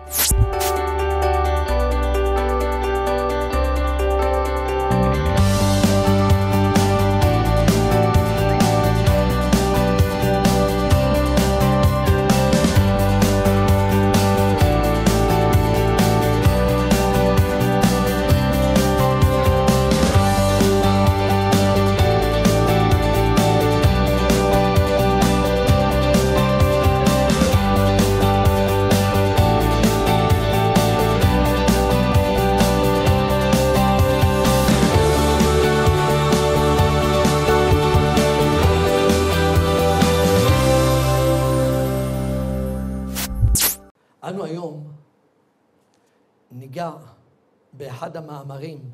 אנו היום ניגע באחד המאמרים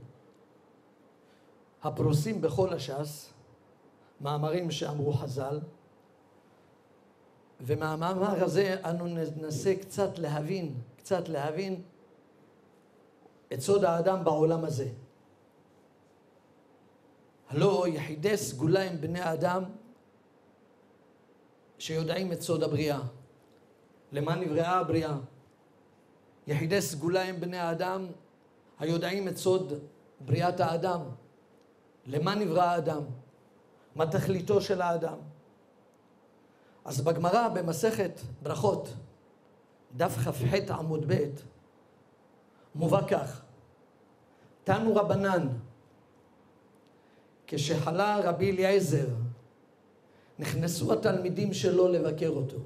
הפרוסים בכל הש"ס, מאמרים שאמרו חז"ל, ומהמאמר הזה אנו ננסה קצת להבין את סוד האדם בעולם הזה. הלא יחידי סגולה הם בני אדם שיודעים את סוד הבריאה. למה נבראה הבריאה? יחידי סגולה הם בני האדם היודעים את סוד בריאת האדם. למה נברא האדם? מה תכליתו של האדם? אז בגמרא במסכת ברכות, דף כ"ח עמוד ב', מובא כך: תנו רבנן, כשחלה רבי אליעזר, נכנסו התלמידים שלו לבקר אותו.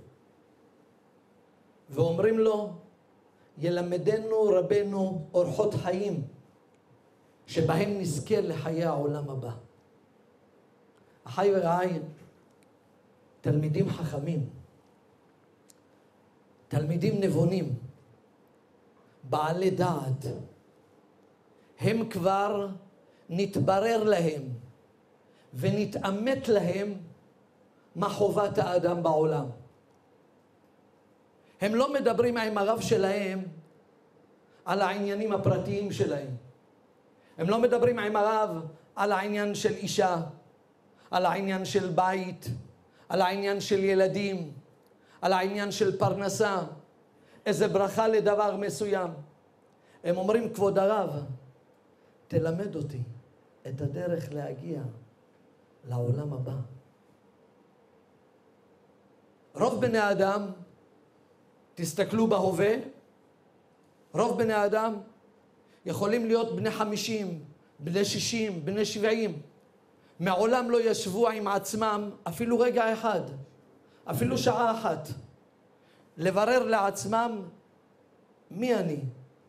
ואומרים לו, ילמדנו רבנו אורחות חיים, שבהם נזכה לחיי העולם הבא. אחי ורעי, תלמידים חכמים, תלמידים נבונים, בעלי דעת, הם כבר נתברר להם ונתאמת להם מה חובת האדם בעולם. הם לא מדברים עם הרב שלהם על העניינים הפרטיים שלהם. הם לא מדברים עם הרב על העניין של אישה, על העניין של בית, על העניין של ילדים, על העניין של פרנסה, איזה ברכה לדבר מסוים. הם אומרים, כבוד הרב, תלמד אותי את הדרך להגיע לעולם הבא. רוב בני האדם, תסתכלו בהווה, רוב בני האדם יכולים להיות בני 50, בני 60, בני 70. מעולם לא ישבו עם עצמם אפילו רגע אחד, אפילו שעה אחת, לברר לעצמם מי אני,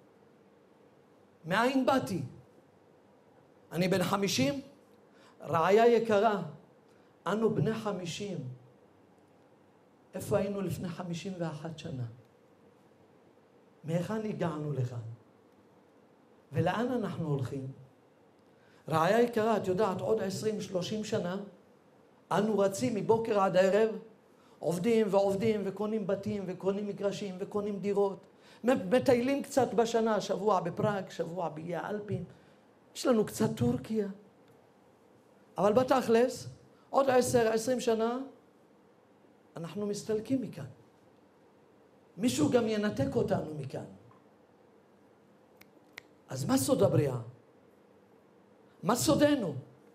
מאין באתי. אני בן 50, רעיה יקרה, אנו בני 50. איפה היינו לפני 51 שנה? מהיכן הגענו לכאן? ולאן אנחנו הולכים? רעיה יקרה, את יודעת, עוד 20-30 שנה, אנו רצים מבוקר עד ערב, עובדים ועובדים וקונים בתים וקונים מגרשים וקונים דירות. מטיילים קצת בשנה, שבוע בפראג, שבוע באיי האלפים. יש לנו קצת טורקיה. אבל בתכלס, עוד 10-20 שנה, אנחנו מסתלקים מכאן. מישהו גם ינתק אותנו מכאן. אז מה סוד הבריאה? מה סודנו?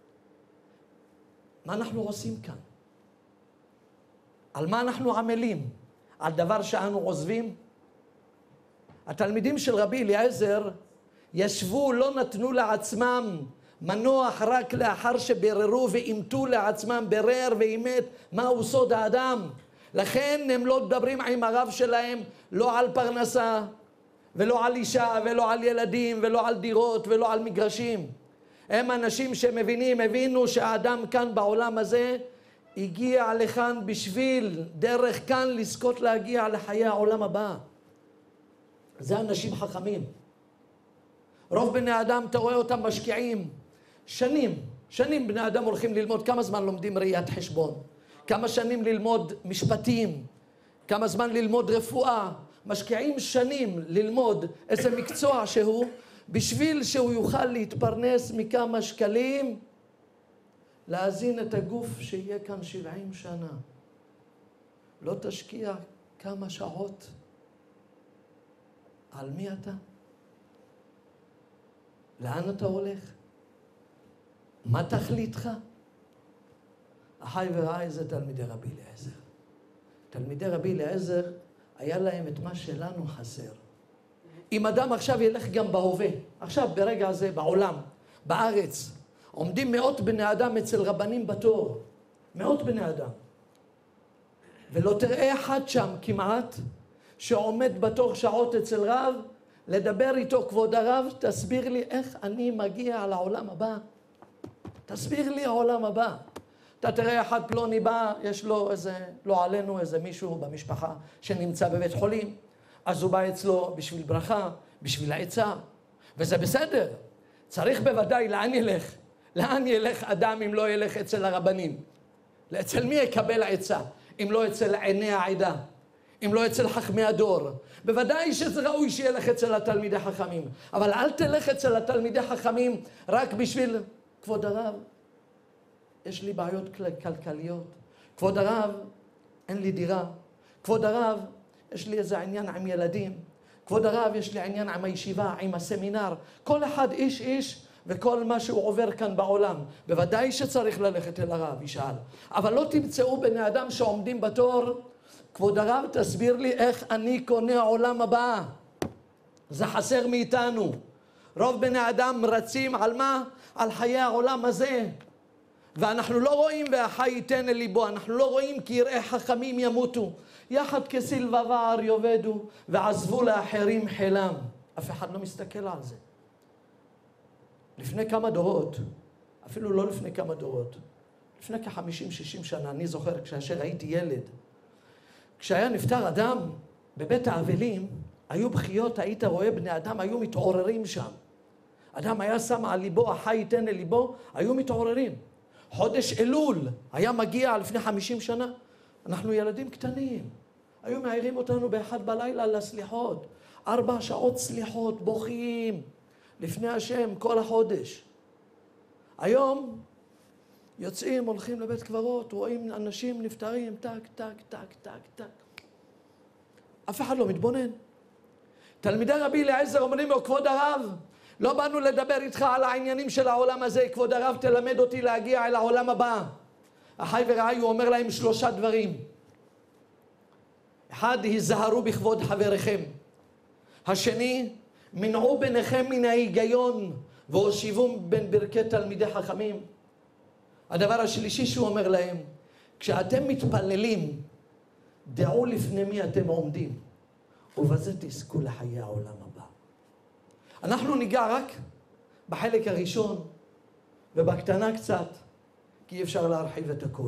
מה אנחנו עושים כאן? על מה אנחנו עמלים? על דבר שאנו עוזבים? התלמידים של רבי אליעזר ישבו, לא נתנו לעצמם מנוח רק לאחר שבררו ואימתו לעצמם, ברר ואימת מהו סוד האדם. לכן הם לא מדברים עם הרב שלהם לא על פרנסה ולא על אישה ולא על ילדים ולא על דירות ולא על מגרשים. הם אנשים שמבינים, הבינו שהאדם כאן בעולם הזה הגיע לכאן בשביל דרך כאן לזכות להגיע לחיי העולם הבא. זה אנשים חכמים. רוב בני האדם, אתה רואה אותם משקיעים שנים בני אדם הולכים ללמוד. כמה זמן לומדים ראיית חשבון? כמה שנים ללמוד משפטים? כמה זמן ללמוד רפואה? משקיעים שנים ללמוד איזה מקצוע שהוא, בשביל שהוא יוכל להתפרנס מכמה שקלים, להזין את הגוף שיהיה כאן 70 שנה. לא תשקיע כמה שעות על מי אתה? לאן אתה הולך? מה תכליתך? אחי ורעי זה תלמידי רבי אליעזר. תלמידי רבי אליעזר היה להם את מה שלנו חסר. אם אדם עכשיו ילך גם בהווה, עכשיו ברגע הזה בעולם, בארץ, עומדים מאות בני אדם אצל רבנים בתור. מאות בני אדם. ולא תראה אחד שם כמעט שעומד בתור שעות אצל רב, לדבר איתו, כבוד הרב, תסביר לי איך אני מגיע לעולם הבא. תסביר לי העולם הבא. אתה תראה אחד פלוני בא, יש לו איזה, לא עלינו, איזה מישהו במשפחה שנמצא בבית חולים, אז הוא בא אצלו בשביל ברכה, בשביל העצה, וזה בסדר. צריך בוודאי, לאן ילך? לאן ילך אדם אם לא ילך אצל הרבנים? אצל מי יקבל עצה? אם לא אצל עיני העדה, אם לא אצל חכמי הדור. בוודאי שזה ראוי שילך אצל התלמידי חכמים, אבל אל תלך אצל התלמידי חכמים רק בשביל, כבוד הרב, יש לי בעיות כלכליות. כבוד הרב, אין לי דירה. כבוד הרב, יש לי איזה עניין עם ילדים. כבוד הרב, יש לי עניין עם הישיבה, עם הסמינר. כל אחד איש וכל מה שהוא עובר כאן בעולם. בוודאי שצריך ללכת אל הרב, ישאל. אבל לא תמצאו בני אדם שעומדים בתור, כבוד הרב, תסביר לי איך אני קונה עולם הבא. זה חסר מאיתנו. רוב בני אדם רצים על מה? על חיי העולם הזה. ואנחנו לא רואים והחי ייתן אל ליבו, אנחנו לא רואים כי יראי חכמים ימותו. יחד כסיל ובער יאבדו, ועזבו לאחרים חילם. אף אחד לא מסתכל על זה. לפני כמה דורות, אפילו לא לפני כמה דורות, לפני כ-50-60 שנה, אני זוכר כשאשר הייתי ילד, כשהיה נפטר אדם בבית האבלים, היו בחיות, היית רואה בני אדם, היו מתעוררים שם. אדם היה שם על ליבו, החי ייתן אל ליבו, היו מתעוררים. חודש אלול היה מגיע לפני 50 שנה, אנחנו ילדים קטנים. היו מעירים אותנו באחד בלילה לסליחות. 4 שעות סליחות, בוכים, לפני השם כל החודש. היום יוצאים, הולכים לבית קברות, רואים אנשים נפטרים, טק, טק, טק, טק, טק. אף אחד לא מתבונן. תלמידי רבי אליעזר אומרים לו, כבוד הרב, לא באנו לדבר איתך על העניינים של העולם הזה, כבוד הרב תלמד אותי להגיע אל העולם הבא. אחי ורעי, הוא אומר להם 3 דברים. 1, היזהרו בכבוד חבריכם. 2, מנעו ביניכם מן ההיגיון והושיבו בין ברכי תלמידי חכמים. הדבר השלישי שהוא אומר להם, כשאתם מתפללים, דעו לפני מי אתם עומדים, ובזה תזכו לחיי העולם הבא. אנחנו ניגע רק בחלק הראשון ובקטנה קצת, כי אי אפשר להרחיב את הכל.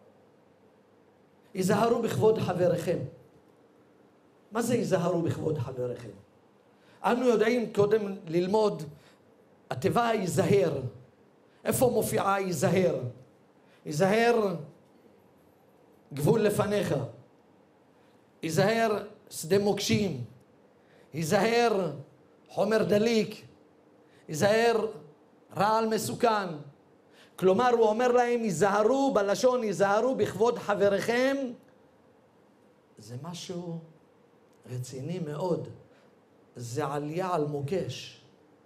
היזהרו בכבוד חבריכם. מה זה היזהרו בכבוד חבריכם? אנו יודעים קודם ללמוד, התיבה היזהר. איפה מופיעה היזהר? היזהר גבול לפניך. היזהר שדה מוקשים. היזהר חומר דליק. היזהר רעל מסוכן. כלומר הוא אומר להם היזהרו, בלשון היזהרו בכבוד חבריכם. זה משהו רציני מאוד. זה עלייה על מוקש.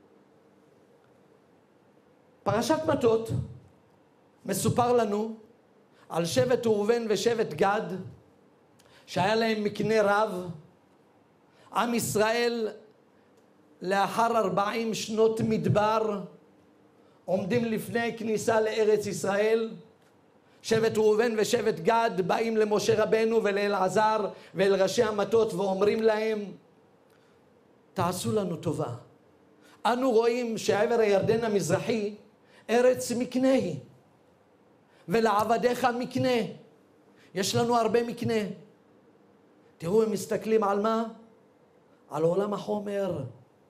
פרשת מטות מסופר לנו על שבט ראובן ושבט גד שהיה להם מקנה רב. עם ישראל לאחר 40 שנות מדבר עומדים לפני כניסה לארץ ישראל. שבט ראובן ושבט גד באים למשה רבנו ולאלעזר ואל ראשי המטות ואומרים להם, תעשו לנו טובה. אנו רואים שעבר הירדן המזרחי ארץ מקנה היא, ולעבדיך מקנה. יש לנו הרבה מקנה. תראו, הם מסתכלים על מה? על עולם החומר.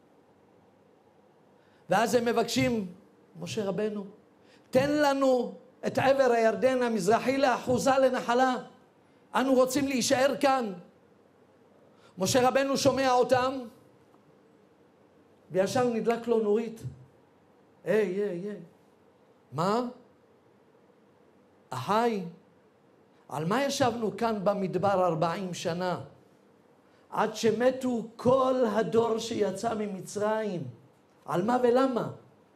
ואז הם מבקשים, משה רבנו, תן לנו את עבר הירדן המזרחי לאחוזה לנחלה. אנו רוצים להישאר כאן. משה רבנו שומע אותם, וישר נדלק לו נורית. היי. מה? אחי, על מה ישבנו כאן במדבר 40 שנה? עד שמתו כל הדור שיצא ממצרים. על מה ולמה?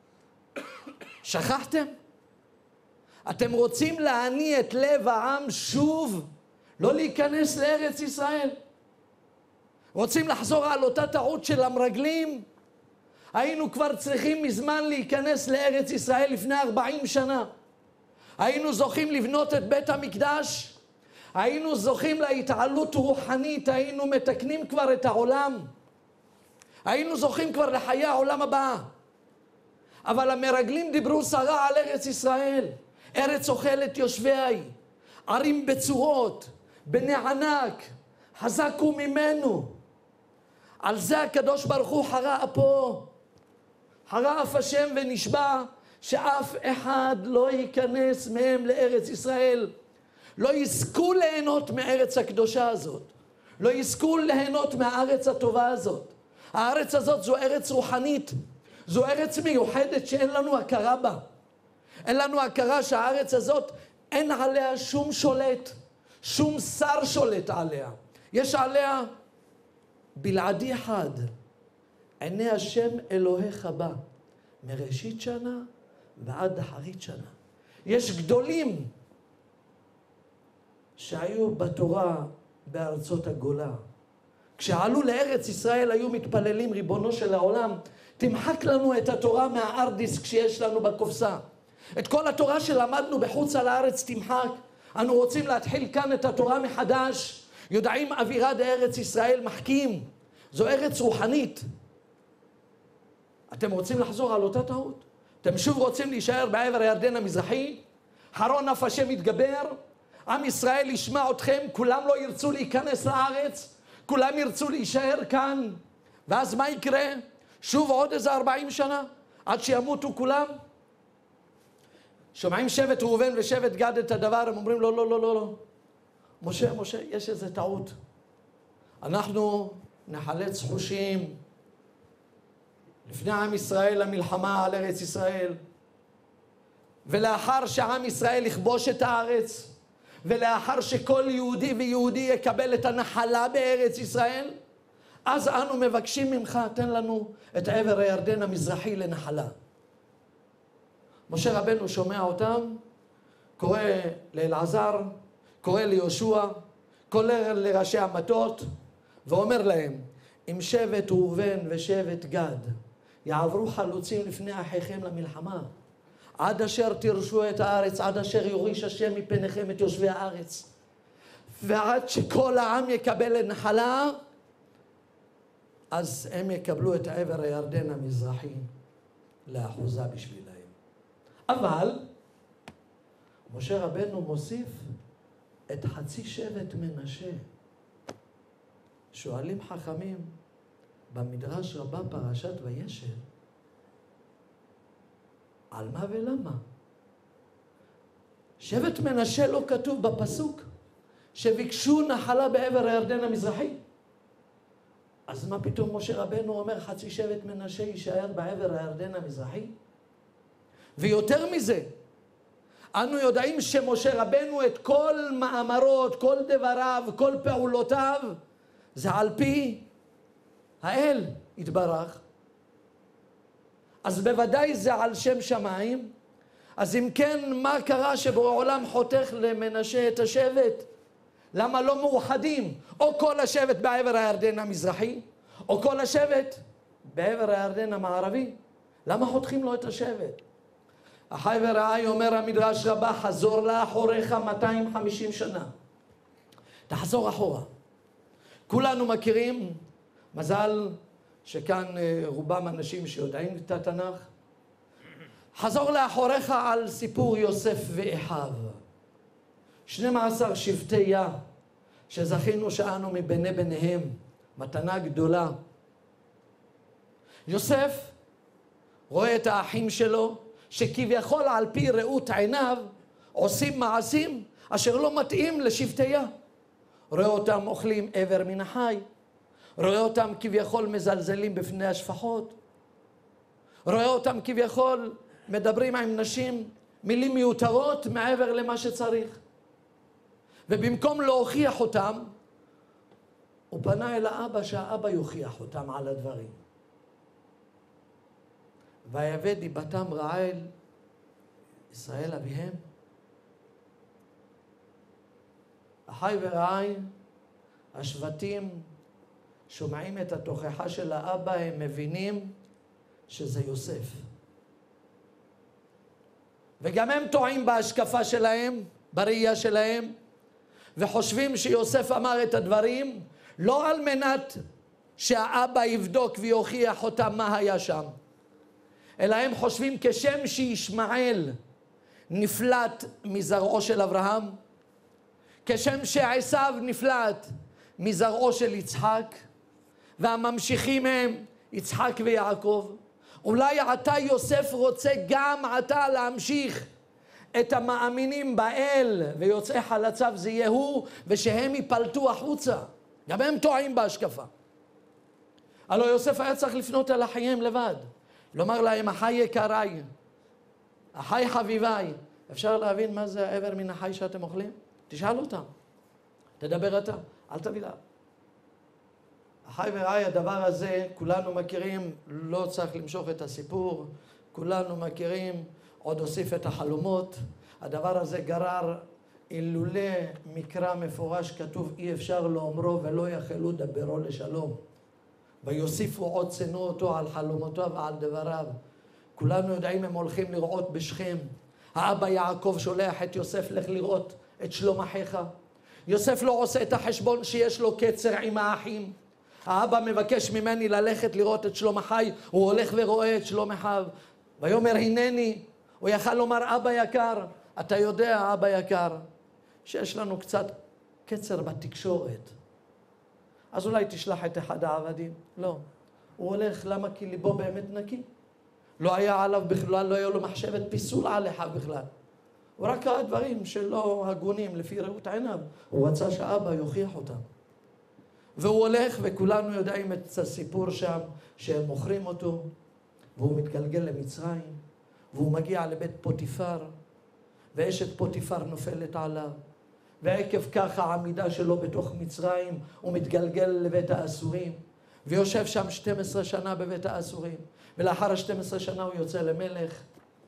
שכחתם? אתם רוצים להניע את לב העם שוב, לא להיכנס לארץ ישראל. רוצים לחזור על אותה טעות של המרגלים? היינו כבר צריכים מזמן להיכנס לארץ ישראל לפני 40 שנה. היינו זוכים לבנות את בית המקדש. היינו זוכים להתעלות רוחנית. היינו מתקנים כבר את העולם. היינו זוכים כבר לחיי העולם הבא. אבל המרגלים דיברו סרה על ארץ ישראל. ארץ אוכלת יושביה, ערים בצורות, בני ענק, חזקו ממנו. על זה הקדוש ברוך הוא חרה אפו. חרה אף השם ונשבע שאף אחד לא ייכנס מהם לארץ ישראל. לא יזכו ליהנות מארץ הקדושה הזאת. לא יזכו ליהנות מהארץ הטובה הזאת. הארץ הזאת זו ארץ רוחנית. זו ארץ מיוחדת שאין לנו הכרה בה. אין לנו הכרה שהארץ הזאת אין עליה שום שולט. שום שר שולט עליה. יש עליה בלעדי אחד. עיני השם אלוהיך בה. מראשית שנה ועד אחרית שנה. יש גדולים שהיו בתורה בארצות הגולה. כשעלו לארץ ישראל היו מתפללים, ריבונו של העולם, תמחק לנו את התורה מהארדיסק שיש לנו בקופסה. את כל התורה שלמדנו בחוץ על הארץ תמחק. אנו רוצים להתחיל כאן את התורה מחדש. יודעים אווירה בארץ ישראל מחכים. זו ארץ רוחנית. אתם רוצים לחזור על אותה טעות? אתם שוב רוצים להישאר בעבר הירדן המזרחי? חרון אף השם יתגבר? עם ישראל ישמע אתכם? כולם לא ירצו להיכנס לארץ? כולם ירצו להישאר כאן? ואז מה יקרה? שוב עוד איזה 40 שנה? עד שימותו כולם? שומעים שבט ראובן ושבט גד את הדבר, הם אומרים לא, לא, לא, לא, לא. משה, יש איזה טעות. אנחנו נחלץ חושים. לפני עם ישראל המלחמה על ארץ ישראל. ולאחר שעם ישראל יכבוש את הארץ, ולאחר שכל יהודי ויהודי יקבל את הנחלה בארץ ישראל, אז אנו מבקשים ממך, תן לנו את עבר הירדן המזרחי לנחלה. משה רבנו שומע אותם, קורא לאלעזר, קורא ליהושע, קורא לראשי המטות, ואומר להם, אם שבט ראובן ושבט גד יעברו חלוצים לפני אחיכם למלחמה, עד אשר תירשו את הארץ, עד אשר יוריש השם מפניכם את יושבי הארץ, ועד שכל העם יקבל לנחלה, אז הם יקבלו את עבר הירדן המזרחי לאחוזה בשבילם. אבל משה רבנו מוסיף את חצי שבט מנשה. שואלים חכמים במדרש רבה פרשת וישב, על מה ולמה? שבט מנשה לא כתוב בפסוק שביקשו נחלה בעבר הירדן המזרחי. אז מה פתאום משה רבנו אומר חצי שבט מנשה יישאר בעבר הירדן המזרחי? ויותר מזה, אנו יודעים שמשה רבנו את כל מאמרות, כל דבריו, כל פעולותיו, זה על פי האל יתברך. אז בוודאי זה על שם שמיים. אז אם כן, מה קרה שבעולם חותך למנשה את השבט? למה לא מאוחדים? או כל השבט בעבר הירדן המזרחי, או כל השבט בעבר הירדן המערבי. למה חותכים לו את השבט? אחי ורעי, אומר המדרש רבה, חזור לאחוריך 250 שנה. תחזור אחורה. כולנו מכירים, מזל שכאן רובם אנשים שיודעים את התנ"ך. חזור לאחוריך על סיפור יוסף ואחיו. 12 שבטיה שזכינו שאנו מבני בניהם, מתנה גדולה. יוסף רואה את האחים שלו, שכביכול על פי ראות עיניו עושים מעשים אשר לא מתאים לשבטיה. רואה אותם אוכלים עבר מן החי, רואה אותם כביכול מזלזלים בפני השפחות, רואה אותם כביכול מדברים עם נשים מילים מיותרות מעבר למה שצריך. ובמקום להוכיח אותם, הוא פנה אל האבא שהאבא יוכיח אותם על הדברים. ויבא דיבתם רעה אל ישראל אביהם. אחי ורעי, השבטים שומעים את התוכחה של האבא, הם מבינים שזה יוסף. וגם הם טועים בהשקפה שלהם, בראייה שלהם, וחושבים שיוסף אמר את הדברים, לא על מנת שהאבא יבדוק ויוכיח אותם מה היה שם, אלא הם חושבים כשם שישמעאל נפלט מזרעו של אברהם, כשם שעשיו נפלט מזרעו של יצחק, והממשיכים הם יצחק ויעקב, אולי עתה יוסף רוצה גם עתה להמשיך את המאמינים באל ויוצאי חלציו זה יהיה הוא, ושהם ייפלטו החוצה. גם הם טועים בהשקפה. הלוא יוסף היה צריך לפנות אל אחייהם לבד, לומר להם אחי יקריי, אחי חביביי. אפשר להבין מה זה העבר מן החי שאתם אוכלים? תשאל אותם, תדבר אתה, אל תביא לה. אחי ורעי, הדבר הזה כולנו מכירים, לא צריך למשוך את הסיפור, כולנו מכירים, עוד הוסיף את החלומות. הדבר הזה גרר, אילולא מקרא מפורש כתוב אי אפשר לאומרו ולא יכלו דברו לשלום, ויוסיפו עוד שנאו אותו על חלומותיו ועל דבריו. כולנו יודעים, הם הולכים לראות בשכם, האבא יעקב שולח את יוסף לך לראות את שלום אחיך. יוסף לא עושה את החשבון שיש לו קצר עם האחים. האבא מבקש ממני ללכת לראות את שלום אחי, הוא הולך ורואה את שלום אחיו, ויאמר הנני. הוא יכל לומר אבא יקר, אתה יודע אבא יקר שיש לנו קצת קצר בתקשורת, אז אולי תשלח את אחד העבדים. לא, הוא הולך, למה? כי ליבו באמת נקי, לא היה עליו בכלל, לא היה לו מחשבת פיסול על אחיו בכלל, הוא רק ראה דברים שלא הגונים לפי ראות עיניו, הוא רצה שאבא יוכיח אותם. והוא הולך, וכולנו יודעים את הסיפור שם שהם מוכרים אותו, והוא מתגלגל למצרים, והוא מגיע לבית פוטיפר, ואשת פוטיפר נופלת עליו, ועקב ככה העמידה שלו בתוך מצרים הוא מתגלגל לבית האסורים, ויושב שם 12 שנה בבית האסורים, ולאחר ה-12 שנה הוא יוצא למלך,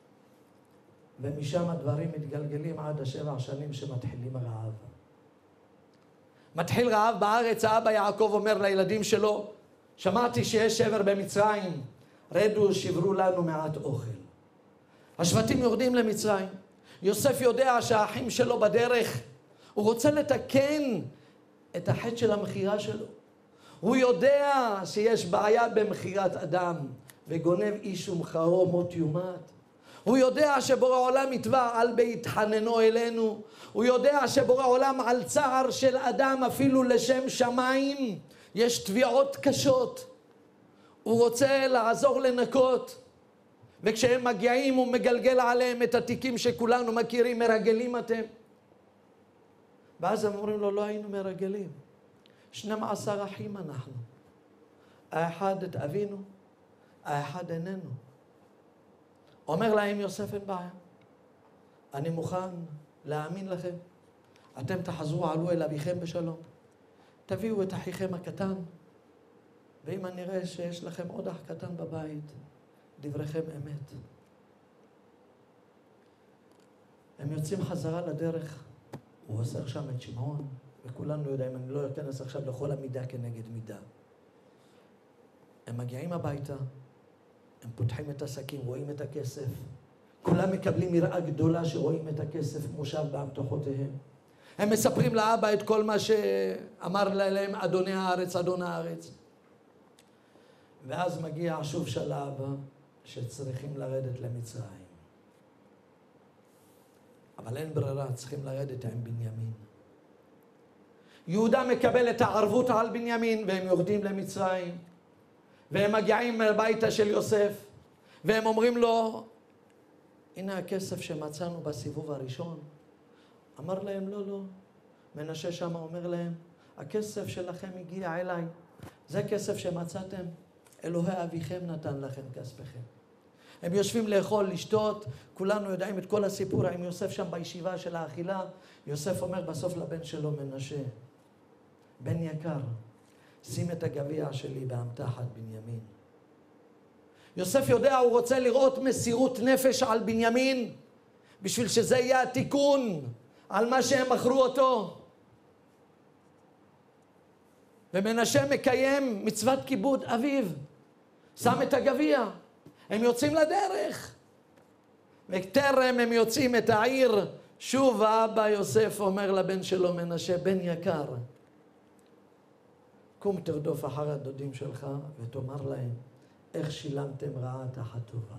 ומשם הדברים מתגלגלים עד 7 שנים שמתחילים הרעב. מתחיל רעב בארץ. האבא יעקב אומר לילדים שלו, שמעתי שיש שבר במצרים, רדו שברו לנו מעט אוכל. השבטים יורדים למצרים, יוסף יודע שהאחים שלו בדרך, הוא רוצה לתקן את החטא של המחירה שלו. הוא יודע שיש בעיה במחירת אדם, וגונב איש ומחרו מות יומת. הוא יודע שבורא עולם יתבע על בהתחננו אלינו. הוא יודע שבורא עולם על צער של אדם אפילו לשם שמיים יש תביעות קשות. הוא רוצה לעזור לנקות, וכשהם מגיעים הוא מגלגל עליהם את התיקים שכולנו מכירים, מרגלים אתם. ואז הם אומרים לו, לא היינו מרגלים, 12 אחים אנחנו, האחד את אבינו, האחד איננו. אומר להם יוסף, אין בעיה, אני מוכן להאמין לכם, אתם תחזרו, עלו אל אביכם בשלום, תביאו את אחיכם הקטן, ואם אני אראה שיש לכם עוד אח קטן בבית, דבריכם אמת. הם יוצאים חזרה לדרך, הוא עושה שם את שמעון, וכולנו יודעים, אני לא אכנס עכשיו לכל המידה כנגד מידה. הם מגיעים הביתה, הם פותחים את השקים, רואים את הכסף, כולם מקבלים יראה גדולה שרואים את הכסף מושב באבטחותיהם. הם מספרים לאבא את כל מה שאמר להם אדוני הארץ, אדון הארץ. ואז מגיע שוב שלב שצריכים לרדת למצרים. אבל אין ברירה, צריכים לרדת עם בנימין. יהודה מקבל את הערבות על בנימין, והם יורדים למצרים. והם מגיעים לביתה של יוסף, והם אומרים לו, הנה הכסף שמצאנו בסיבוב הראשון. אמר להם, לא, לא. מנשה שם אומר להם, הכסף שלכם הגיע אליי. זה כסף שמצאתם, אלוהי אביכם נתן לכם כספכם. הם יושבים לאכול, לשתות, כולנו יודעים את כל הסיפור עם יוסף שם בישיבה של האכילה. יוסף אומר בסוף לבן שלו מנשה, בן יקר, שים את הגביע שלי באמתחת בנימין. יוסף יודע, הוא רוצה לראות מסירות נפש על בנימין, בשביל שזה יהיה התיקון על מה שהם מכרו אותו. ומנשה מקיים מצוות כיבוד אביו, שם את הגביע, הם יוצאים לדרך. וטרם הם יוצאים את העיר, שוב האבא יוסף אומר לבן שלו מנשה, בן יקר, קום תרדוף אחר הדודים שלך ותאמר להם, איך שילמתם רעה תחת טובה.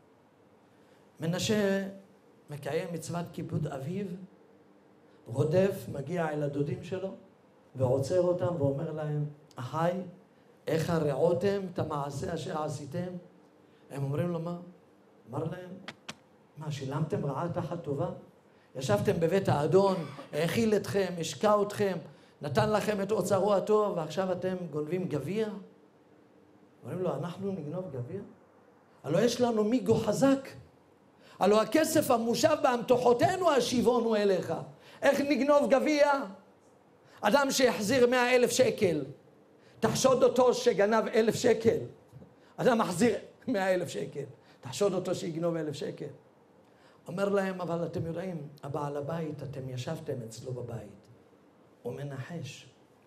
מנשה מקיים מצוות כיבוד אביו, רודף, מגיע אל הדודים שלו ועוצר אותם ואומר להם, אחי, איך הרעותם את המעשה אשר עשיתם? הם אומרים לו, מה? אמר להם, מה, שילמתם רעה תחת טובה? ישבתם בבית האדון, האכיל אתכם, השקע אתכם, נתן לכם את אוצרו הטוב, ועכשיו אתם גונבים גביע? אומרים לו, אנחנו נגנוב גביע? הלא יש לנו מיגו חזק. הלא הכסף המושב באמתחותינו השיבונו אליך. איך נגנוב גביע? אדם שיחזיר 100,000 שקל. תחשוד אותו שגנב 1,000 שקל. אדם מחזיר 100,000 שקל. תחשוד אותו שיגנוב 1,000 שקל. אומר להם, אבל אתם יודעים, הבעל הבית, אתם ישבתם אצלו בבית. הוא מנחש.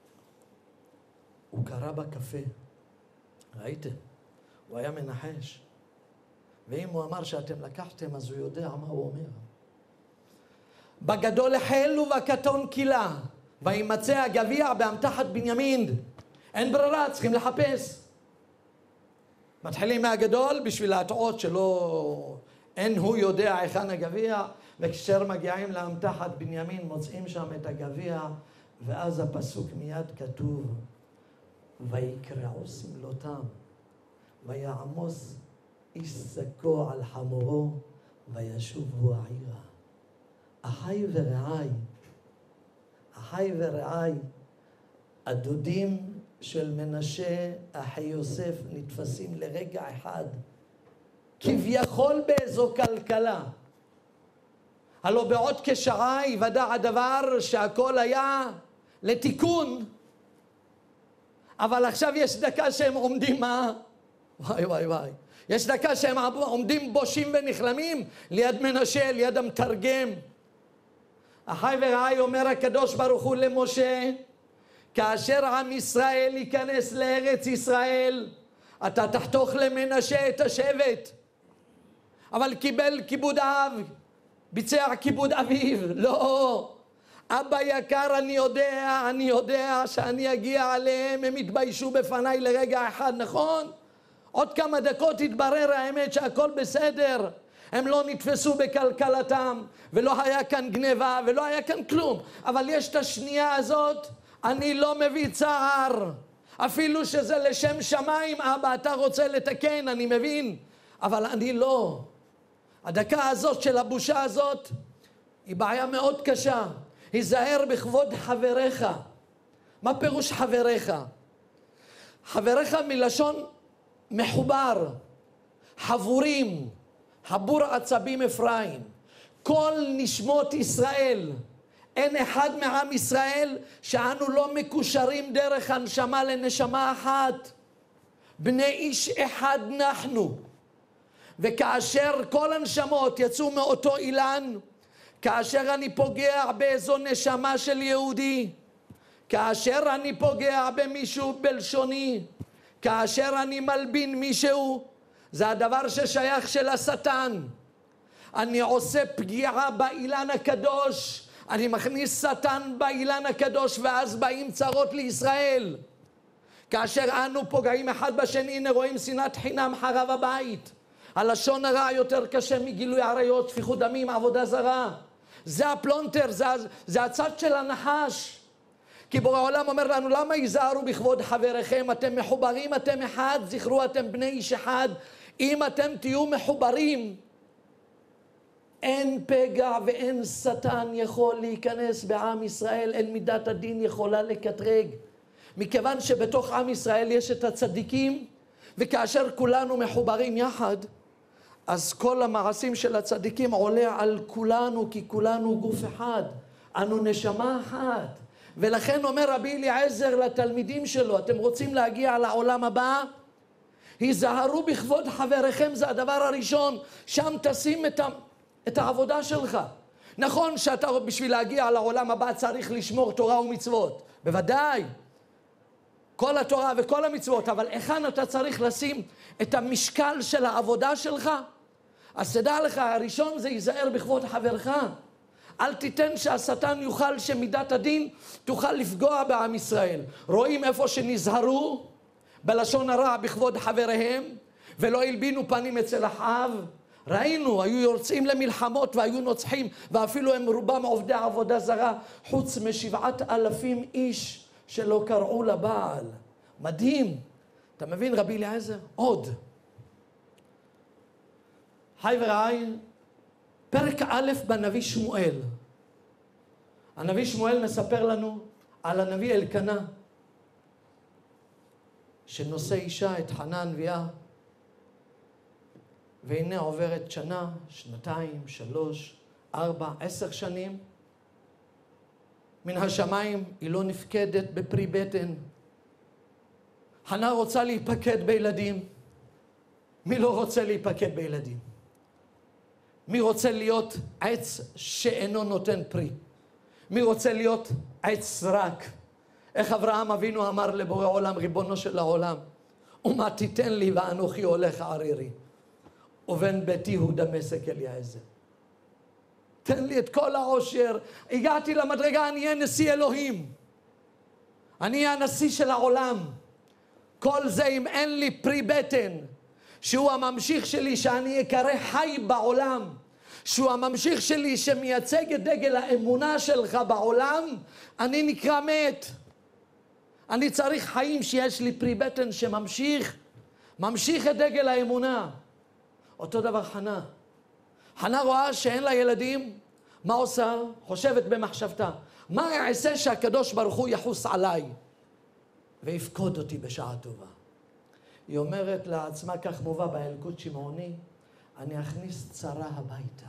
הוא קרא בקפה. ראיתם? הוא היה מנחש. ואם הוא אמר שאתם לקחתם, אז הוא יודע מה הוא אומר. בגדול החל ובקטון קילה, וימצא הגביע באמתחת בנימין. אין ברירה, צריכים לחפש. מתחילים מהגדול בשביל להטעות שלא... אין הוא יודע היכן הגביע, וכאשר מגיעים לאמתחת בנימין מוצאים שם את הגביע, ואז הפסוק מיד כתוב, ויקרעו סמלותם, ויעמוס איש זקו על חמורו, וישובו העירה. אחי ורעי, הדודים של מנשה, אחי יוסף, נתפסים לרגע אחד, כביכול באיזו כלכלה. הלא בעוד כשעה יוודע הדבר שהכל היה לתיקון, אבל עכשיו יש דקה שהם עומדים מה? וואי. יש דקה שהם עומדים בושים ונכלמים ליד מנשה, ליד המתרגם. אחי ורעי, אומר הקדוש ברוך הוא למשה, כאשר עם ישראל ייכנס לארץ ישראל, אתה תחתוך למנשה את השבט. אבל קיבל כיבוד אב, ביצע כיבוד אביו. לא, אבא יקר, אני יודע שאני אגיע עליהם, הם יתביישו בפניי לרגע אחד, נכון? עוד כמה דקות יתברר האמת שהכל בסדר. הם לא נתפסו בכלכלתם, ולא היה כאן גניבה, ולא היה כאן כלום. אבל יש את השנייה הזאת, אני לא מביא צער. אפילו שזה לשם שמיים, אבא, אתה רוצה לתקן, אני מבין. אבל אני לא. הדקה הזאת של הבושה הזאת, היא בעיה מאוד קשה. היזהר בכבוד חבריך. מה פירוש חבריך? חבריך מלשון מחובר, חבורים, חבור עצבים אפרים. כל נשמות ישראל, אין אחד מעם ישראל שאנו לא מקושרים דרך הנשמה לנשמה אחת. בני איש אחד אנחנו. וכאשר כל הנשמות יצאו מאותו אילן, כאשר אני פוגע באיזו נשמה של יהודי, כאשר אני פוגע במישהו בלשוני, כאשר אני מלבין מישהו, זה הדבר ששייך של השטן. אני עושה פגיעה באילן הקדוש, אני מכניס שטן באילן הקדוש, ואז באים צרות לישראל. כאשר אנו פוגעים אחד בשני, הנה רואים שנאת חינם חרב הבית. הלשון הרע יותר קשה מגילוי עריות, שפיכות דמים, עבודה זרה. זה הפלונטר, זה הצד של הנחש. כי בורא העולם אומר לנו, למה ייזהרו בכבוד חבריכם? אתם מחוברים, אתם אחד, זכרו, אתם בני איש אחד. אם אתם תהיו מחוברים, אין פגע ואין שטן יכול להיכנס בעם ישראל, אין מידת הדין יכולה לקטרג. מכיוון שבתוך עם ישראל יש את הצדיקים, וכאשר כולנו מחוברים יחד, אז כל המעשים של הצדיקים עולה על כולנו, כי כולנו גוף אחד. אנו נשמה אחת. ולכן אומר רבי אליעזר לתלמידים שלו, אתם רוצים להגיע לעולם הבא? היזהרו בכבוד חבריכם, זה הדבר הראשון, שם תשים את העבודה שלך. נכון שאתה בשביל להגיע לעולם הבא צריך לשמור תורה ומצוות, בוודאי, כל התורה וכל המצוות, אבל היכן אתה צריך לשים את המשקל של העבודה שלך? אז תדע לך, הראשון זה ייזהר בכבוד חברך. אל תיתן שהשטן יוכל שמידת הדין תוכל לפגוע בעם ישראל. רואים איפה שנזהרו בלשון הרע בכבוד חבריהם ולא הלבינו פנים אצל אחאב? ראינו, היו יוצאים למלחמות והיו נוצחים, ואפילו הם רובם עובדי עבודה זרה, חוץ מ7,000 איש שלא קראו לבעל. מדהים. אתה מבין רבי אליעזר? עוד. חי ורעי, פרק א' בנביא שמואל. הנביא שמואל מספר לנו על הנביא אלקנה, שנושא אישה את חנה הנביאה, והנה עוברת שנה, שנתיים, 3, 4, 10 שנים. מן השמיים היא לא נפקדת בפרי בטן. חנה רוצה להיפקד בילדים. מי לא רוצה להיפקד בילדים? מי רוצה להיות עץ שאינו נותן פרי? מי רוצה להיות עץ סרק? איך אברהם אבינו אמר לבורא עולם, ריבונו של העולם, ומה תיתן לי ואנוכי הולך ערירי, ובן ביתי הוא דמשק אליעזר. תן לי את כל העושר, הגעתי למדרגה, אני אהיה נשיא אלוהים, אני אהיה הנשיא של העולם. כל זה אם אין לי פרי בטן, שהוא הממשיך שלי, שאני אקרא חי בעולם, שהוא הממשיך שלי שמייצג את דגל האמונה שלך בעולם, אני נקרא מת. אני צריך חיים שיש לי פרי בטן שממשיך את דגל האמונה. אותו דבר חנה. חנה רואה שאין לה ילדים, מה עושה? חושבת במחשבתה, מה אעשה שהקדוש ברוך הוא יחוס עליי ויפקוד אותי בשעה טובה? היא אומרת לעצמה, כך מובא באלקוט שמעוני, אני אכניס צרה הביתה.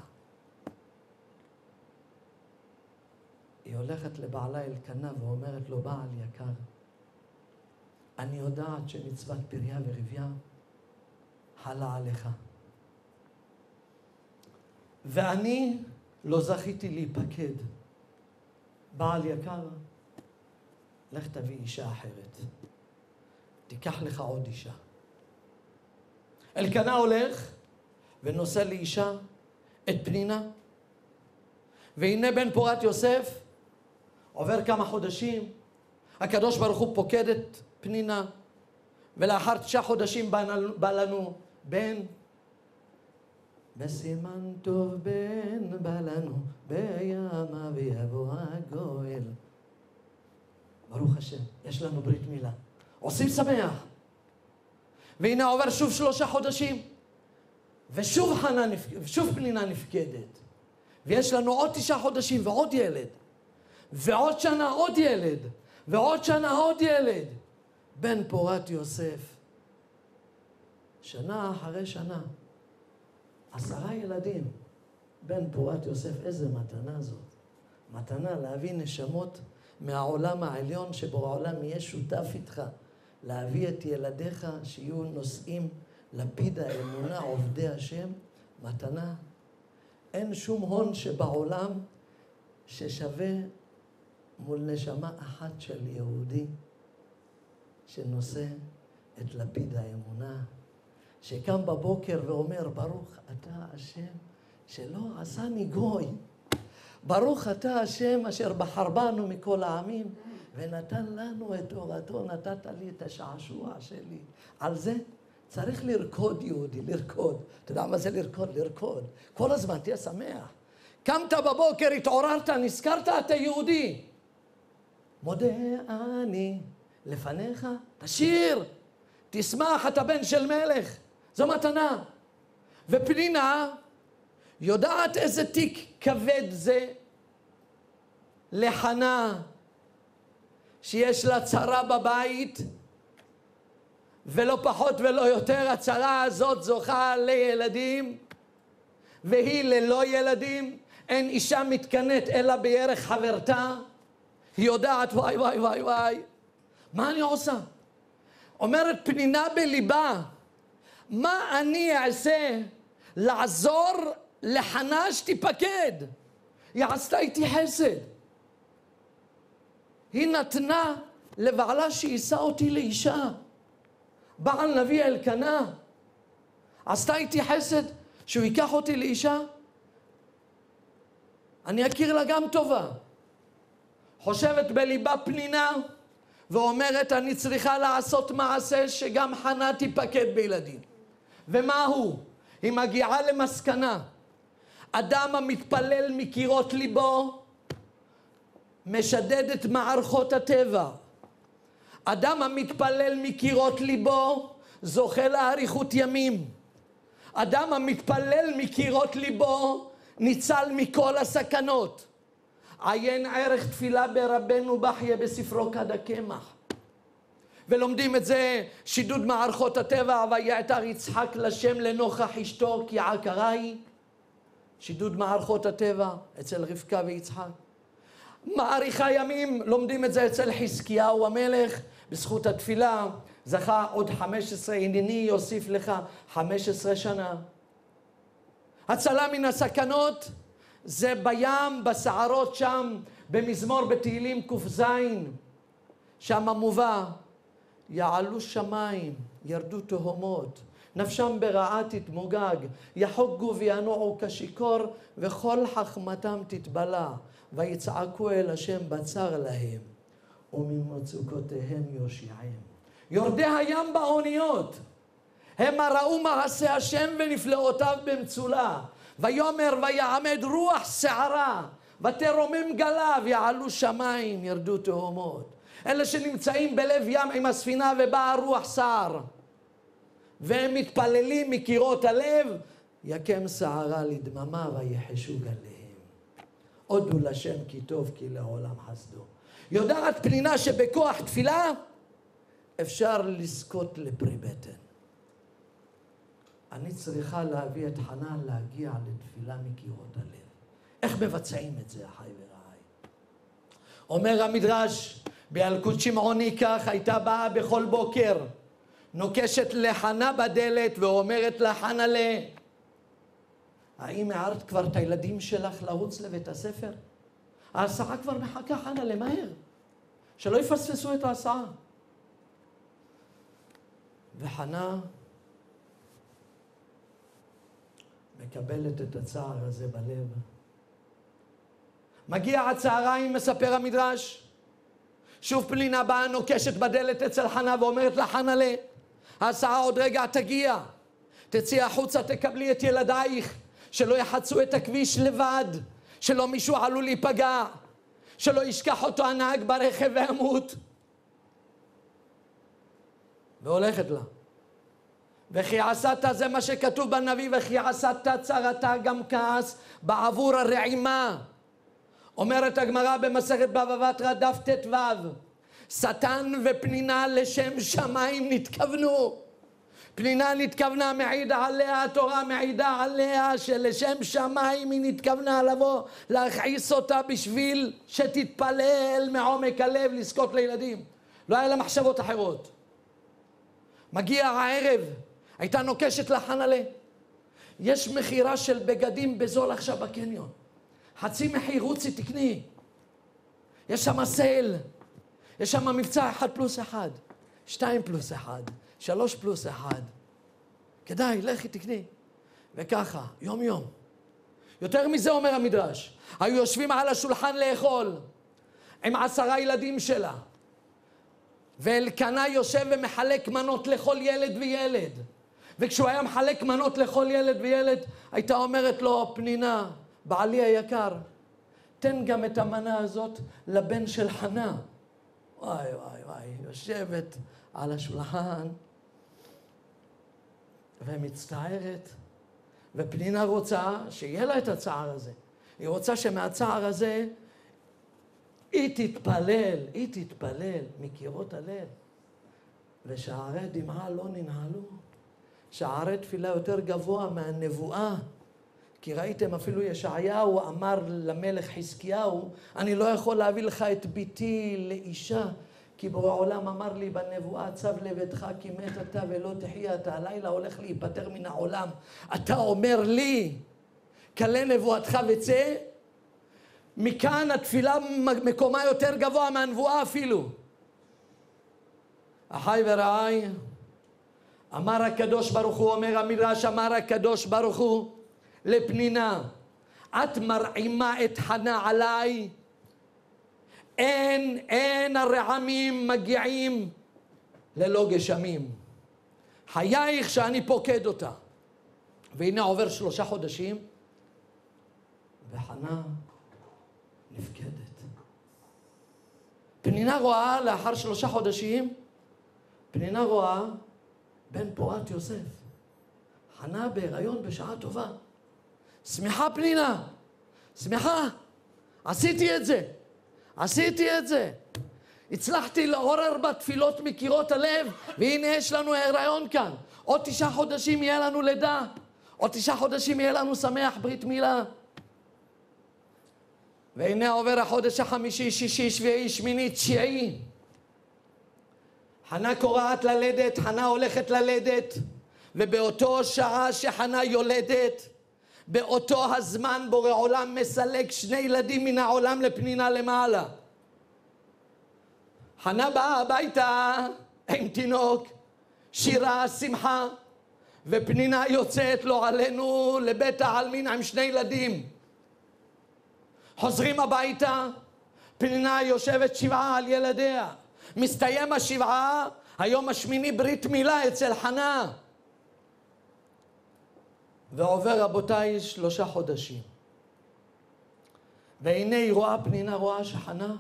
היא הולכת לבעלה אלקנה ואומרת לו, בעל יקר, אני יודעת שמצוות פריה ורביה חלה עליך, ואני לא זכיתי להיפקד. בעל יקר, לך תביא אישה אחרת, תיקח לך עוד אישה. אלקנה הולך ונושא לאישה את פנינה, והנה בן פורת יוסף, עובר כמה חודשים, הקדוש ברוך הוא פוקד את פנינה, ולאחר 9 חודשים בא לנו בן, בסימן טוב בן בא לנו, בימה ויבוא הגואל. ברוך השם, יש לנו ברית מילה, עושים שמח. והנה עובר שוב 3 חודשים, ושוב פנינה נפקדת, ויש לנו עוד 9 חודשים ועוד ילד, ועוד שנה עוד ילד, ועוד שנה עוד ילד. בן פורת יוסף, שנה אחרי שנה, 10 ילדים. בן פורת יוסף, איזה מתנה זאת. מתנה להביא נשמות מהעולם העליון, שבעולם יהיה שותף איתך, להביא את ילדיך שיהיו נושאים לפיד האמונה, עובדי השם. מתנה. אין שום הון שבעולם ששווה מול נשמה אחת של יהודי שנושא את לפיד האמונה, שקם בבוקר ואומר, ברוך אתה השם שלא עשני גוי, ברוך אתה השם אשר בחר בנו מכל העמים ונתן לנו את תורתו, נתת לי את השעשוע שלי. על זה צריך לרקוד יהודי, לרקוד. אתה יודע מה זה לרקוד? לרקוד. כל הזמן תהיה שמח. קמת בבוקר, התעוררת, נזכרת, אתה יהודי. מודה אני לפניך, תשיר, תשמח, אתה בן של מלך. זו מתנה. ופנינה יודעת איזה תיק כבד זה לחנה, שיש לה צרה בבית, ולא פחות ולא יותר, הצרה הזאת זוכה לילדים, והיא ללא ילדים. אין אישה מתקנאת אלא בירך חברתה. היא יודעת, וואי וואי וואי וואי, מה אני עושה? אומרת פנינה בליבה, מה אני אעשה לעזור לחנה שתיפקד? היא עשתה איתי חסד. היא נתנה לבעלה שיישא אותי לאישה. בעל נביא אלקנה. עשתה איתי חסד שהוא ייקח אותי לאישה. אני אכיר לה גם טובה. חושבת בליבה פנינה ואומרת, אני צריכה לעשות מעשה שגם חנה תיפקד בילדים. ומה הוא? היא מגיעה למסקנה. אדם המתפלל מקירות ליבו משדד את מערכות הטבע. אדם המתפלל מקירות ליבו זוכה לאריכות ימים. אדם המתפלל מקירות ליבו ניצל מכל הסכנות. עיין ערך תפילה ברבנו בחייה בספרו כד הקמח. ולומדים את זה שידוד מערכות הטבע, ויעתר יצחק לשם לנוכח אשתו כי עקרה היא. שידוד מערכות הטבע אצל רבקה ויצחק. מאריכה ימים, לומדים את זה אצל חזקיהו המלך, בזכות התפילה זכה עוד 15, הנני יוסיף לך 15 שנה. הצלה מן הסכנות זה בים, בסערות שם, במזמור בתהילים ק"ז, שם מובא, יעלו שמיים, ירדו תהומות, נפשם ברעה תתמוגג, יחוגו וינועו כשיכור, וכל חכמתם תתבלע, ויצעקו אל השם בצר להם, וממצוקותיהם יושיעם. יורדי הים באוניות, המה ראו מעשה השם ונפלאותיו במצולה, ויאמר ויעמד רוח שערה, ותרומם גליו, יעלו שמיים, ירדו תהומות. אלה שנמצאים בלב ים עם הספינה ובאה רוח סער, והם מתפללים מקירות הלב, יקם שערה לדממה ויחשו גליהם. הודו לשם כי טוב כי לעולם חסדו. יודעת פנינה שבכוח תפילה אפשר לזכות לפרי בטן. אני צריכה להביא את חנה להגיע לתפילה מקירות הלב. איך מבצעים את זה, אחי ורעי? אומר המדרש, בילקוט שמעוני כך, הייתה באה בכל בוקר, נוקשת לחנה בדלת ואומרת לחנה האם הערת כבר את הילדים שלך לרוץ לבית הספר? ההסעה כבר מחכה, חנה, למהר, שלא יפספסו את ההסעה. וחנה מקבלת את הצער הזה בלב. מגיע הצהריים, מספר המדרש, שוב פנינה באה נוקשת בדלת אצל חנה ואומרת לחנה ההסעה עוד רגע תגיע, תצאי החוצה, תקבלי את ילדייך, שלא יחצו את הכביש לבד, שלא מישהו עלול להיפגע, שלא ישכח אותו הנהג ברכב וימות. והולכת לה. וכי עשת, זה מה שכתוב בנביא, וכי עשת צרתה גם כעס בעבור הרעימה. אומרת הגמרא במסכת בבא בתרא דף ט"ו, שטן ופנינה לשם שמיים נתכוונו. פנינה נתכוונה, מעידה עליה, התורה מעידה עליה שלשם שמיים היא נתכוונה לבוא, להכעיס אותה בשביל שתתפלל מעומק הלב לזכות לילדים. לא היה לה מחשבות אחרות. מגיע הערב, הייתה נוקשת לחנה יש מחירה של בגדים בזול עכשיו בקניון. חצי מחיר, רוצי תקני. יש שם סייל. יש שם מבצע 1+1, 2+1, 3+1. כדאי, לכי תקני. וככה, יום יום. יותר מזה אומר המדרש. היו יושבים על השולחן לאכול עם 10 ילדים שלה. ואלקנה יושב ומחלק מנות לכל ילד וילד. וכשהוא היה מחלק מנות לכל ילד וילד, הייתה אומרת לו, פנינה, בעלי היקר, תן גם את המנה הזאת לבן של חנה. וואי וואי וואי, יושבת על השולחן ומצטערת, ופנינה רוצה שיהיה לה את הצער הזה. היא רוצה שמהצער הזה היא תתפלל מקירות הלב. ושערי דמעה לא ננעלו. שערי תפילה יותר גבוה מהנבואה, כי ראיתם אפילו ישעיהו אמר למלך חזקיהו, אני לא יכול להביא לך את ביתי לאישה, כי בורא עולם אמר לי בנבואה, צב לביתך כי מת אתה ולא תחיה, אתה הלילה הולך להיפטר מן העולם. אתה אומר לי, כלה נבואתך וצא, מכאן התפילה מקומה יותר גבוה מהנבואה אפילו. אחי ורעי, אמר הקדוש ברוך הוא, אומר המדרש, אמר הקדוש ברוך הוא לפנינה, את מרעימה את חנה עליי, אין הרעמים מגיעים ללא גשמים. חייך שאני פוקד אותה. והנה עובר 3 חודשים, וחנה נפקדת. פנינה רואה לאחר 3 חודשים, פנינה רואה בן פורת יוסף. חנה בהיריון בשעה טובה. שמחה פנינה, שמחה, עשיתי את זה. הצלחתי לעורר בתפילות מקירות הלב, והנה יש לנו הריון כאן. עוד 9 חודשים יהיה לנו לידה, עוד 9 חודשים יהיה לנו שמח ברית מילה. והנה עובר החודש החמישי, שישי, שביעי, שמיני, תשיעי. חנה קורעת ללדת, חנה הולכת ללדת, ובאותו שעה שחנה יולדת, באותו הזמן בורא עולם מסלק 2 ילדים מן העולם לפנינה למעלה. חנה באה הביתה עם תינוק, שירה, שמחה, ופנינה יוצאת לו עלינו לבית העלמין עם 2 ילדים. חוזרים הביתה, פנינה יושבת 7 על ילדיה. מסתיים ה7, היום השמיני ברית מילה אצל חנה. ועובר רבותיי 3 חודשים. והנה היא רואה, פנינה רואה שחנה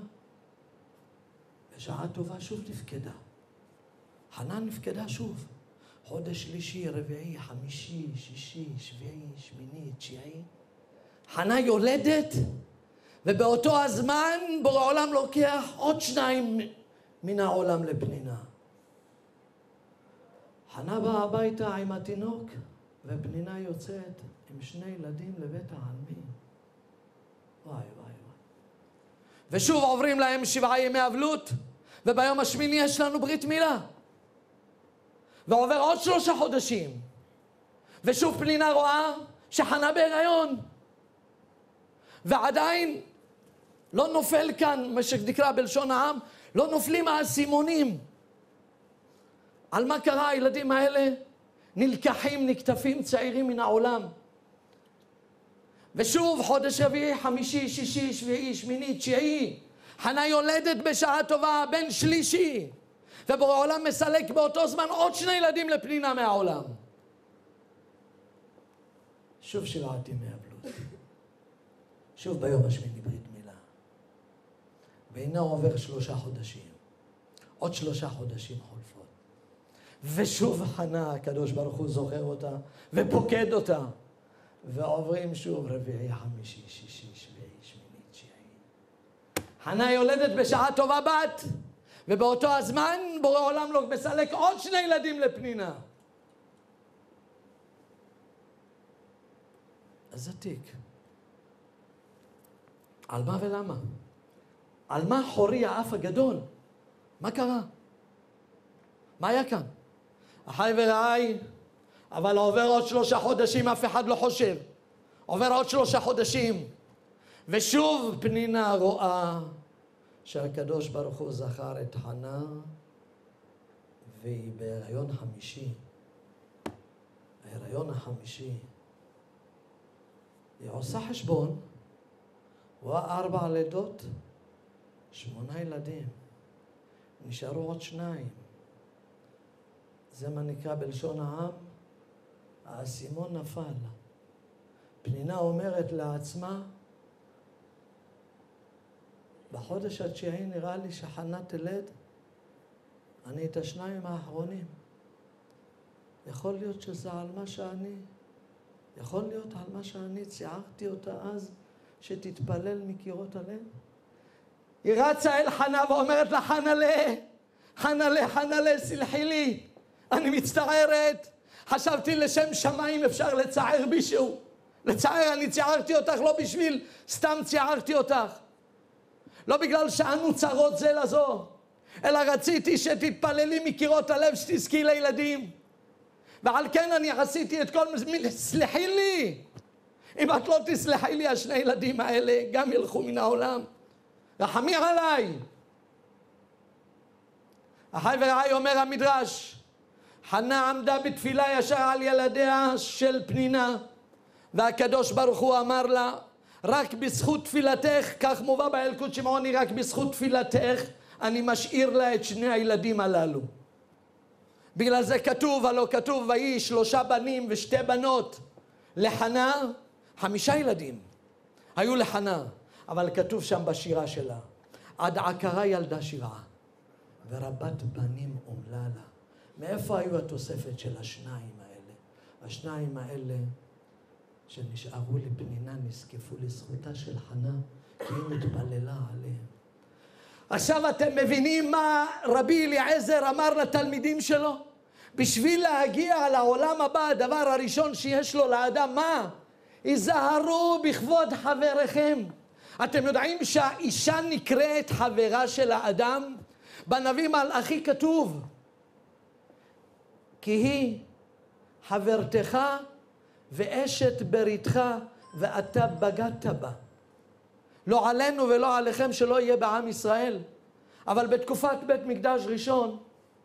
בשעה טובה שוב נפקדה. חנה נפקדה שוב. חודש שלישי, רביעי, חמישי, שישי, שביעי, שמיני, תשיעי. חנה יולדת, ובאותו הזמן בורא עולם לוקח עוד 2 מן העולם לפנינה. חנה באה הביתה עם התינוק, ופנינה יוצאת עם 2 ילדים לבית העלמין. וואי. ושוב עוברים להם 7 ימי אבלות, וביום השמיני יש לנו ברית מילה. ועובר עוד 3 חודשים, ושוב פנינה רואה שחנה בהיריון. ועדיין לא נופל כאן, מה שנקרא בלשון העם, לא נופלים האסימונים. על מה קרה? הילדים האלה נלקחים, נקטפים צעירים מן העולם. ושוב חודש רביעי, חמישי, שישי, שביעי, שמיני, תשיעי. חנה יולדת בשעה טובה, בן שלישי. ובורא עולם מסלק באותו זמן עוד 2 ילדים לפנינה מהעולם. שוב 7 ימי אבלות. שוב ביום השמיני ברית מילה. והנה עובר 3 חודשים. עוד 3 חודשים חולפות. ושוב חנה, הקדוש ברוך הוא זוכר אותה ופוקד אותה. ועוברים שוב רביעי, חמישי, שישי, שביעי, שמיני, תשיעי. חנה יולדת בשעה טובה בת, ובאותו הזמן בורא עולם לא מסלק עוד 2 ילדים לפנינה. אז התיק. על מה ולמה? על מה חורי האף הגדול? מה קרה? מה היה כאן? אחי ורעי, אבל עובר עוד 3 חודשים, אף אחד לא חושב. עובר עוד 3 חודשים, ושוב פנינה רואה שהקדוש ברוך הוא זכר את חנה, והיא בהיריון 5. ההיריון ה5. היא עושה חשבון, רואה 4 לידות, 8 ילדים. נשארו עוד 2. זה מה נקרא בלשון העם, האסימון נפל. פנינה אומרת לעצמה, בחודש התשיעי נראה לי שחנה תלד, אני את 2 האחרונים. יכול להיות שזה על מה שאני, יכול להיות על מה שאני ציירתי אותה אז, שתתפלל מקירות הלב. היא רצה אל חנה ואומרת לה, חנלה, סלחי לי, אני מצטערת. חשבתי לשם שמיים אפשר לצער מישהו. לצער, אני ציערתי אותך לא בשביל סתם ציערתי אותך. לא בגלל שאנו צרות זה לזו, אלא רציתי שתתפללי מקירות הלב שתזכי לילדים. ועל כן אני עשיתי את כל... סלחי לי. אם את לא תסלחי לי, השני ילדים האלה גם ילכו מן העולם. רחמי עליי. אחי ורעי, אומר המדרש, חנה עמדה בתפילה ישר על ילדיה של פנינה, והקדוש ברוך הוא אמר לה, רק בזכות תפילתך, כך מובא באלקוט שמעוני, רק בזכות תפילתך אני משאיר לה את שני הילדים הללו. בגלל זה כתוב, הלא כתוב, ויהי 3 בנים ו2 בנות לחנה, 5 ילדים היו לחנה, אבל כתוב שם בשירה שלה, עד עקרה ילדה 7 ורבת בנים אומללה. מאיפה היו התוספת של השניים האלה? השניים האלה שנשארו לפנינה נזקפו לזכותה של חנה, כי היא מתפללה עליהם. עכשיו אתם מבינים מה רבי אליעזר אמר לתלמידים שלו? בשביל להגיע לעולם הבא, הדבר הראשון שיש לו לאדם, מה? היזהרו בכבוד חבריכם. אתם יודעים שהאישה נקראת חברה של האדם? בנביא מלאכי כתוב, כי היא חברתך ואשת בריתך ואתה בגדת בה. לא עלינו ולא עליכם שלא יהיה בעם ישראל. אבל בתקופת בית מקדש ראשון,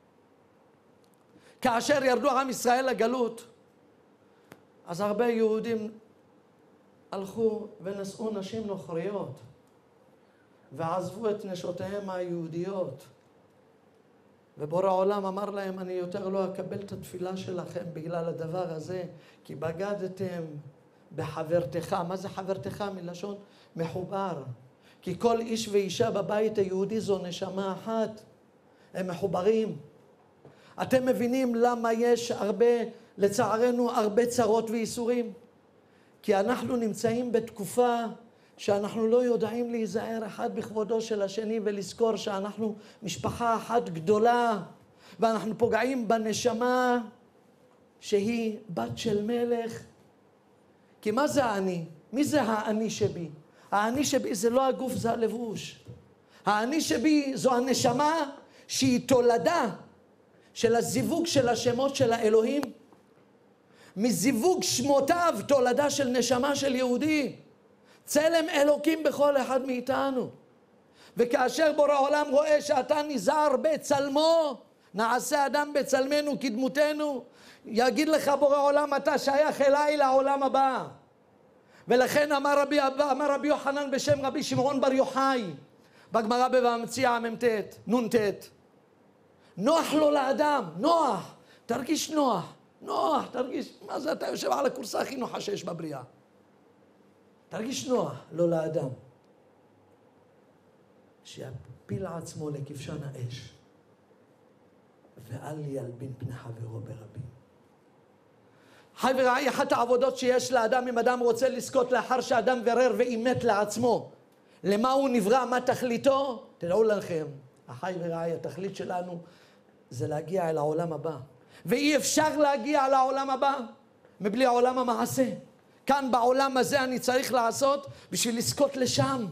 כאשר ירדו עם ישראל לגלות, אז הרבה יהודים הלכו ונשאו נשים נוכריות ועזבו את נשותיהם היהודיות. ובורא עולם אמר להם, אני יותר לא אקבל את התפילה שלכם בגלל הדבר הזה, כי בגדתם בחברתך. מה זה חברתך? מלשון מחובר. כי כל איש ואישה בבית היהודי זו נשמה אחת, הם מחוברים. אתם מבינים למה יש לצערנו הרבה צרות ואיסורים? כי אנחנו נמצאים בתקופה שאנחנו לא יודעים להיזהר אחד בכבודו של השני ולזכור שאנחנו משפחה אחת גדולה, ואנחנו פוגעים בנשמה שהיא בת של מלך. כי מה זה האני? מי זה האני שבי? האני שבי זה לא הגוף, זה הלבוש. האני שבי זו הנשמה שהיא תולדה של הזיווג של השמות של האלוהים. מזיווג שמותיו תולדה של נשמה של יהודי. צלם אלוקים בכל אחד מאיתנו. וכאשר בורא העולם רואה שאתה נזהר בצלמו, נעשה אדם בצלמנו כדמותנו, יגיד לך בורא העולם, אתה שייך אליי לעולם הבא. ולכן אמר רבי יוחנן בשם רבי שמעון בר יוחאי, בגמרא בבבא מציעא נ"ט, נוח לו לאדם, נוח, תרגיש נוח, נוח, תרגיש, מה זה אתה יושב על הכורסה הכי נוחה שיש בבריאה. תרגיש נוח לו לאדם. שיפיל עצמו לכבשן האש, ואל ילבין פני חברו ברבים. חי ורעי, אחת העבודות שיש לאדם, אם אדם רוצה לזכות לאחר שאדם ברר ואימת לעצמו למה הוא נברא, מה תכליתו, תדעו לכם, החי ורעי, התכלית שלנו זה להגיע אל העולם הבא. ואי אפשר להגיע לעולם הבא מבלי העולם המעשה. כאן בעולם הזה אני צריך לעשות בשביל לזכות לשם.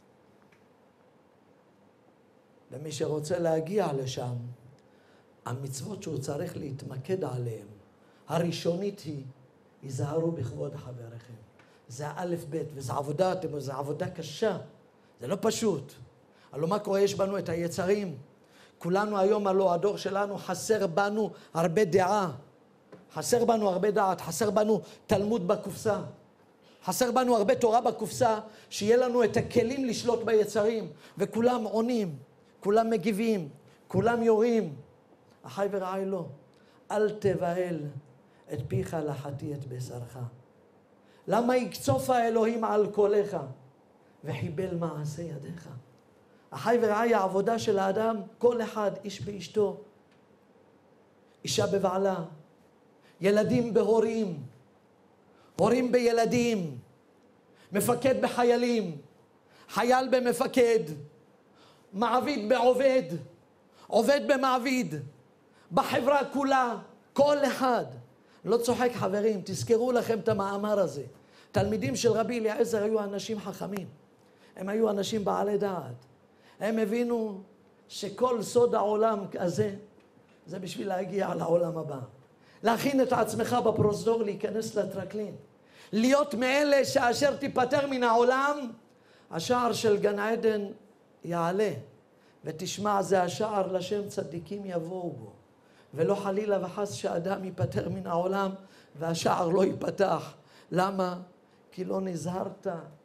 למי שרוצה להגיע לשם, המצוות שהוא צריך להתמקד עליהן, הראשונית היא, היזהרו בכבוד חבריכם. זה האלף בית, וזו עבודה, זו עבודה קשה, זה לא פשוט. הלוא מה קורה? יש בנו את היצרים. כולנו היום, הלוא הדור שלנו, חסר בנו הרבה דעה. חסר בנו הרבה דעת, חסר בנו תלמוד בקופסה. חסר בנו הרבה תורה בקופסה, שיהיה לנו את הכלים לשלוט ביצרים. וכולם עונים, כולם מגיבים, כולם יורים. אחי ורעי לא, אל תבהל את פיך לחתי את בשרך. למה יקצוף האלוהים על קולך וחיבל מעשה ידיך? אחי ורעי, העבודה של האדם, כל אחד, איש באשתו, אישה בבעלה, ילדים בהורים, הורים בילדים, מפקד בחיילים, חייל במפקד, מעביד בעובד, עובד במעביד, בחברה כולה, כל אחד. לא צוחק חברים, תזכרו לכם את המאמר הזה. תלמידים של רבי אליעזר היו אנשים חכמים. הם היו אנשים בעלי דעת. הם הבינו שכל סוד העולם הזה, זה בשביל להגיע לעולם הבא. להכין את עצמך בפרוזדור, להיכנס לטרקלין. להיות מאלה שאשר תיפטר מן העולם, השער של גן עדן יעלה. ותשמע, זה השער לשם צדיקים יבואו בו. ולא חלילה וחס שאדם ייפטר מן העולם והשער לא ייפתח. למה? כי לא נזהרת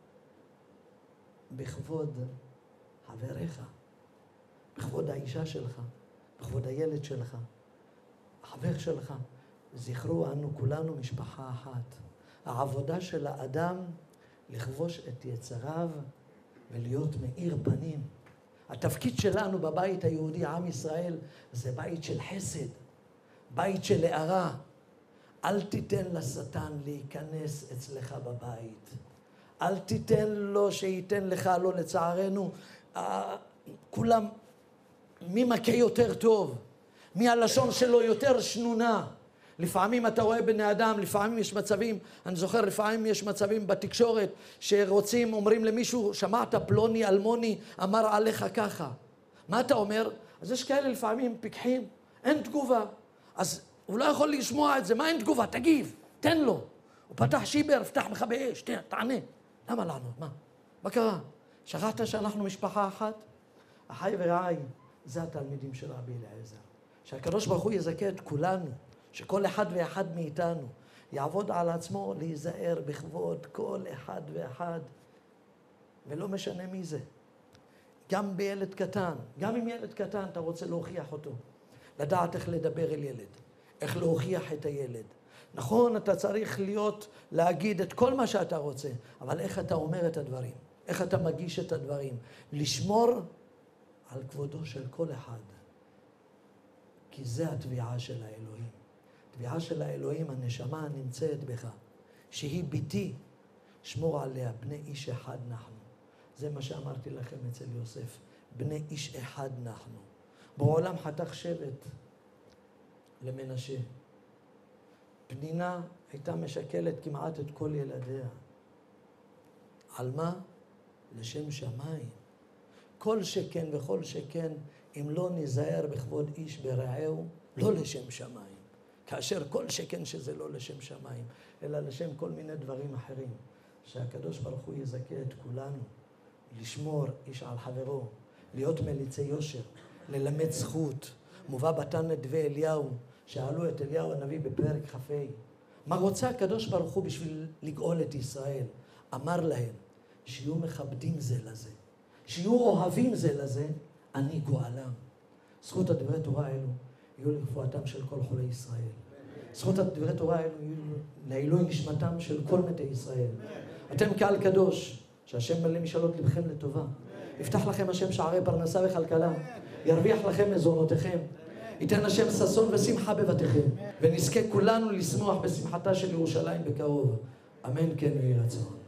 בכבוד חבריך, בכבוד האישה שלך, בכבוד הילד שלך, החבר שלך. זכרו, אנו כולנו משפחה אחת. העבודה של האדם לכבוש את יצריו ולהיות מאיר פנים. התפקיד שלנו בבית היהודי, עם ישראל, זה בית של חסד, בית של הארה. אל תיתן לשטן להיכנס אצלך בבית. אל תיתן לו שייתן לך, לא לצערנו, כולם, מי מכה יותר טוב, מי הלשון שלו יותר שנונה. לפעמים אתה רואה בני אדם, לפעמים יש מצבים, אני זוכר, לפעמים יש מצבים בתקשורת שרוצים, אומרים למישהו, שמעת פלוני אלמוני אמר עליך ככה. מה אתה אומר? אז יש כאלה לפעמים פיקחים, אין תגובה. אז הוא לא יכול לשמוע את זה, מה אין תגובה? תגיב, תן לו. הוא פתח שיבר, פתח לך באש, תענה. למה לענות? מה קרה? שכחת שאנחנו משפחה אחת? אחי ורעי, זה התלמידים של רבי אליעזר. שהקדוש ברוך הוא יזכה את כולנו, שכל אחד ואחד מאיתנו יעבוד על עצמו להיזהר בכבוד כל אחד ואחד, ולא משנה מי זה. גם בילד קטן, גם עם ילד קטן אתה רוצה להוכיח אותו. לדעת איך לדבר אל ילד, איך להוכיח את הילד. נכון, אתה צריך להגיד את כל מה שאתה רוצה, אבל איך אתה אומר את הדברים, איך אתה מגיש את הדברים, לשמור על כבודו של כל אחד. כי זה התביעה של האלוהים. התביעה של האלוהים, הנשמה נמצאת בך, שהיא ביתי, שמור עליה, בני איש אחד אנחנו. זה מה שאמרתי לכם אצל יוסף, בני איש אחד אנחנו. בעולם חתך שבט למנשה. פנינה הייתה משקלת כמעט את כל ילדיה. על מה? לשם שמיים. כל שכן וכל שכן, אם לא נזהר בכבוד איש ברעהו, לא לשם שמיים. כאשר כל שכן שזה לא לשם שמיים, אלא לשם כל מיני דברים אחרים. שהקדוש ברוך הוא יזכה את כולנו, לשמור איש על חברו, להיות מליצי יושר, ללמד זכות. מובא בתן נדבי אליהו, שאלו את אליהו הנביא בפרק כ"ה, מה רוצה הקדוש ברוך הוא בשביל לגאול את ישראל? אמר להם, שיהיו מכבדים זה לזה, שיהיו אוהבים זה לזה, אני גואלם. זכות הדברי תורה האלו יהיו לרפואתם של כל חולי ישראל. זכות הדברי תורה האלו יהיו לעילוי נשמתם של כל מתי ישראל. אתם קהל קדוש, שהשם מלא משאלות לבכם לטובה. יפתח לכם השם שערי פרנסה וכלכלה, ירוויח לכם מזונותיכם, ייתן השם ששון ושמחה בבתיכם, ונזכה כולנו לשמוח בשמחתה של ירושלים בקרוב. אמן כן יהי רצון.